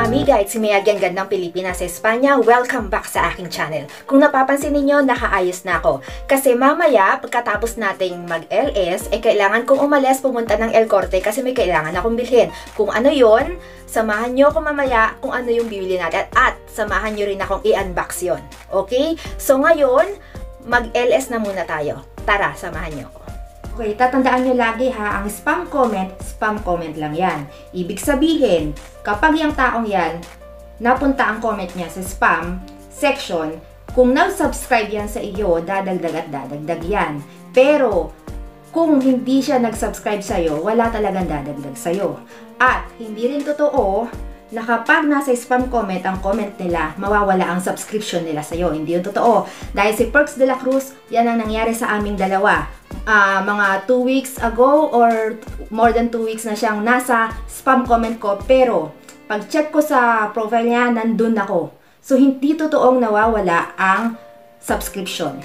amiga, it's me again, Gandang Pilipinas sa Espanya. Welcome back sa aking channel. Kung napapansin ninyo, nakaayos na ako. Kasi mamaya, pagkatapos nating mag-LS, kailangan kong umalis pumunta ng El Corte kasi may kailangan akong bilhin. Kung ano yon, samahan nyo ako mamaya kung ano yung bibili natin. At samahan nyo rin akong i-unbox yon. Okay? So ngayon, mag-LS na muna tayo. Tara, samahan nyo ako. Okay, tatandaan nyo lagi ha, ang spam comment lang yan. Ibig sabihin, kapag yung taong yan, napunta ang comment niya sa spam section, kung nag-subscribe yan sa iyo, dadagdag at dadagdag yan. Pero, kung hindi siya nag-subscribe sa'yo, wala talagang dadagdag sa'yo. At, hindi rin totoo na kapag nasa spam comment ang comment nila, mawawala ang subscription nila sa'yo. Hindi yun totoo. Dahil si Perks de la Cruz, yan ang nangyari sa aming dalawa. Mga 2 weeks ago or more than 2 weeks na siyang nasa spam comment ko. Pero, pag-check ko sa profile niya, nandun ako. So, hindi totoong nawawala ang subscription.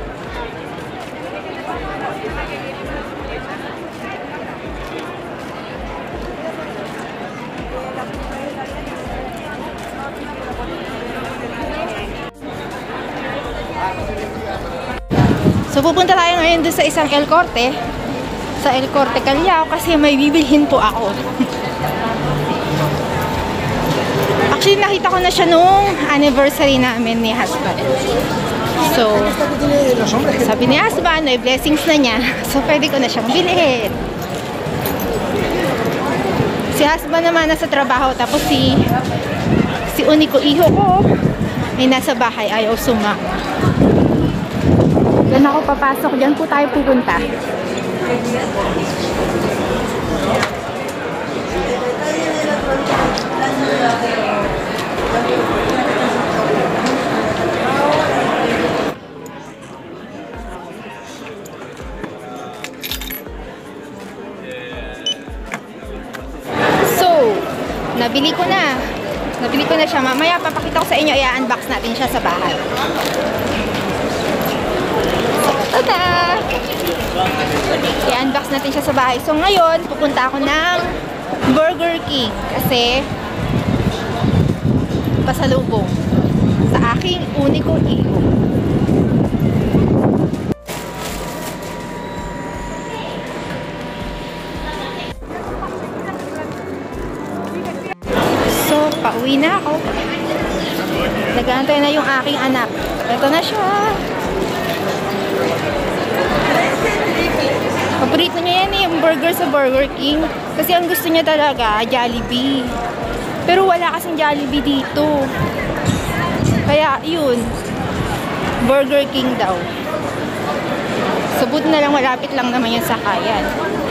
So, pupunta tayo ngayon doon sa isang El Corte. Sa El Corte Callao kasi may bibilhin po ako. Actually, nakita ko na siya nung anniversary namin ni husband. So, sabi ni husband, may blessings na niya. So, pwede ko na siyang bilhin. Si husband naman nasa trabaho. Tapos si Uniko iho ko ay nasa bahay, ayaw sumama. Diyan ako papasok. Diyan po tayo pupunta. So, nabili ko na. Nabili ko na siya. Mamaya papakita ko sa inyo. I-unbox natin siya sa bahay. Tada! I-unbox natin siya sa bahay. So ngayon, pupunta ako ng Burger King kasi pasalubong sa aking Uniko iho. So, pauwi na ako. Nag-aantay na yung aking anak. Ito na siya. Paborito niya yan yung burger sa Burger King. Kasi ang gusto niya talaga, Jollibee. Pero wala kasing Jollibee dito. Kaya, yun. Burger King daw. So, buti na lang, malapit lang naman yung sakayan.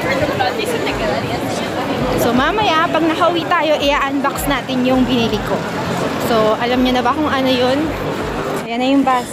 So, mamaya, pag nakawi tayo, i-unbox natin yung binili ko. So, alam niyo na ba kung ano yun? Ayan na yung bus.